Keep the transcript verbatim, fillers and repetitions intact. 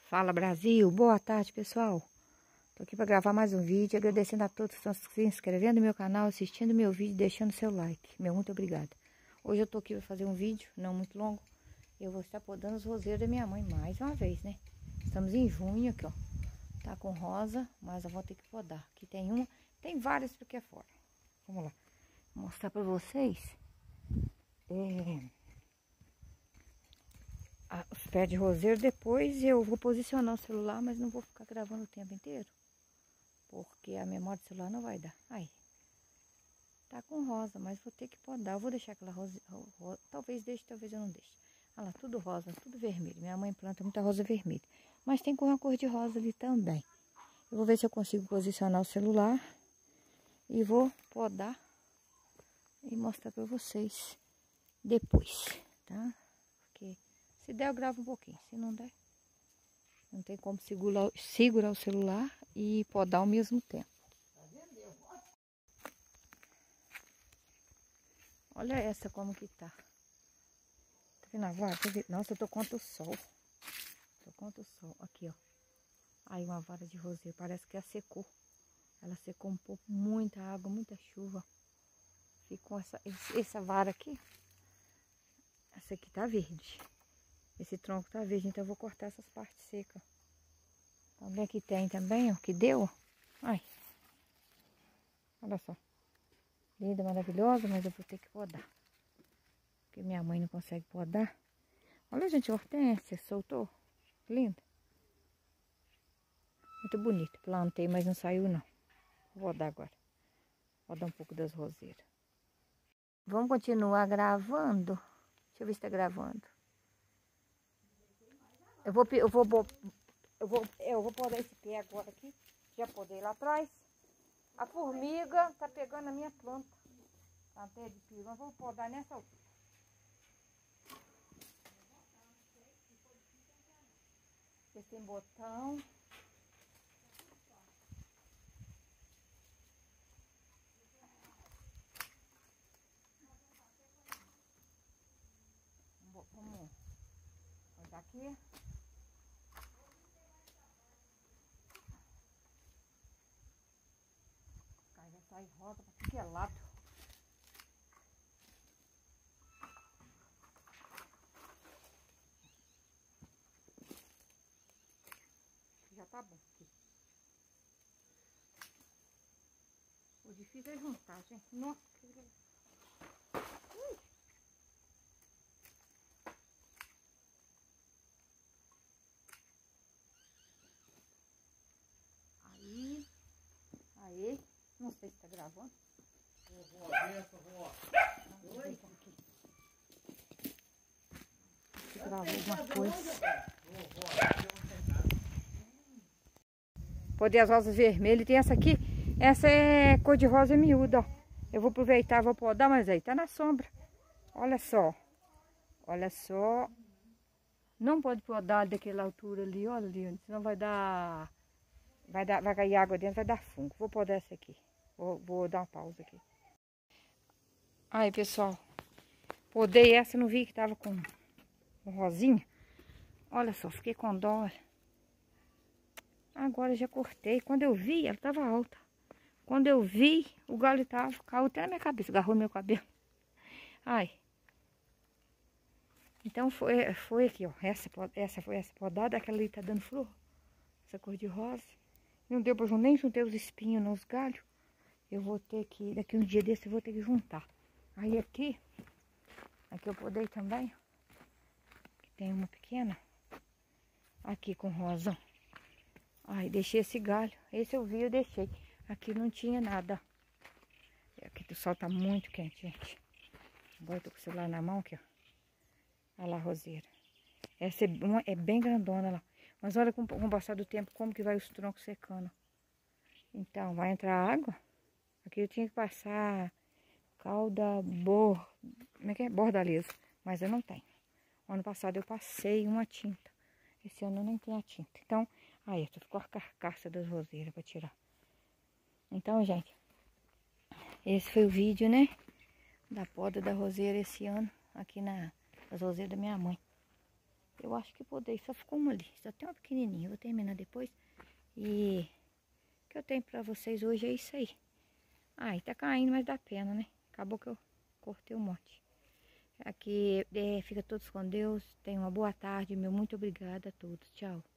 Fala Brasil, boa tarde pessoal. Tô aqui para gravar mais um vídeo, agradecendo a todos que estão se inscrevendo no meu canal, assistindo meu vídeo, deixando seu like. Meu muito obrigado. Hoje eu tô aqui para fazer um vídeo, não muito longo. Eu vou estar podando os roseiros da minha mãe mais uma vez, né? Estamos em junho aqui, ó. Tá com rosa, mas eu vou ter que podar. Aqui tem uma, tem várias porque é fora. Vamos lá, vou mostrar para vocês. É... os pés de roseiro. Depois eu vou posicionar o celular, mas não vou ficar gravando o tempo inteiro, porque a memória do celular não vai dar. Aí, tá com rosa, mas vou ter que podar. Eu vou deixar aquela rosa, rosa, talvez deixe, talvez eu não deixe. Olha lá, tudo rosa, tudo vermelho. Minha mãe planta muita rosa vermelha, mas tem com uma cor de rosa ali também. Eu vou ver se eu consigo posicionar o celular e vou podar e mostrar para vocês depois, tá? Porque se der eu gravo um pouquinho, se não der, não tem como segurar, segurar o celular e podar ao mesmo tempo. Olha essa como que tá. Tá vendo a vara? Nossa, eu tô contra o sol. Tô contra o sol. Aqui, ó. Aí uma vara de roseiro, parece que ela secou. Ela secou um pouco, muita água, muita chuva. Ficou essa, essa vara aqui. Essa aqui tá verde. Esse tronco tá verde, então eu vou cortar essas partes secas. Também aqui tem também, ó, que deu. Ai. Olha só. Linda, maravilhosa, mas eu vou ter que podar. Porque minha mãe não consegue podar. Olha, gente, a hortênsia soltou. Linda. Muito bonito. Plantei, mas não saiu não. Vou podar agora. Vou dar um pouco das roseiras. Vamos continuar gravando. Deixa eu ver se tá gravando. Eu vou, eu vou, eu vou, eu vou podar esse pé agora aqui. Já podei lá atrás. A formiga tá pegando a minha planta. Até de pio. Mas vou podar nessa altura. Esse tem botão. Vamos cortar aqui. Aí vai sair rosa pra tudo que é lado. Já tá bom aqui. O difícil é juntar, gente. Nossa, que beleza. Ui. Aí, aí, não sei se tá gravando. Vovó, benção, vovó. Oi? Se gravou alguma coisa. Podei as rosas vermelhas. E tem essa aqui. Essa é cor de rosa miúda, ó. Eu vou aproveitar, vou podar, mas aí tá na sombra. Olha só. Olha só. Não pode podar daquela altura ali, olha ali, senão vai dar... Vai, dar, vai cair água dentro, vai dar fungo. Vou podar essa aqui. Vou, vou dar uma pausa aqui. Aí, pessoal. Podei essa, não vi que tava com, com rosinha. Olha só, fiquei com dó. Agora já cortei. Quando eu vi, ela tava alta. Quando eu vi, o galho tava, caiu até na minha cabeça, agarrou meu cabelo. Ai. Então foi, foi aqui, ó. Essa, essa foi essa podada, aquela ali tá dando flor. Essa cor de rosa. Não deu pra juntar, nem juntei os espinhos nos galhos. Eu vou ter que, daqui um dia desse eu vou ter que juntar. Aí aqui, aqui eu podei também. Aqui tem uma pequena. Aqui com rosa. Ai, deixei esse galho. Esse eu vi, eu deixei. Aqui não tinha nada. Aqui o sol tá muito quente, gente. Agora eu tô com o celular na mão aqui, ó. Olha lá a roseira. Essa é, uma, é bem grandona lá. Mas olha com, com o passar do tempo como que vai os troncos secando. Então, vai entrar água. Aqui eu tinha que passar calda bor... Como é que é? Bordaleza. Mas eu não tenho. Ano passado eu passei uma tinta. Esse ano eu nem tenho a tinta. Então, aí eu tô com a carcaça das roseiras pra tirar. Então, gente, esse foi o vídeo, né? Da poda da roseira esse ano. Aqui na... As roseiras da minha mãe. Eu acho que podei, só ficou uma ali, só tem uma pequenininha, vou terminar depois. E o que eu tenho pra vocês hoje é isso aí. Ai, tá caindo, mas dá pena, né? Acabou que eu cortei um monte. Aqui, é, fica todos com Deus. Tenham uma boa tarde, meu muito obrigada a todos. Tchau.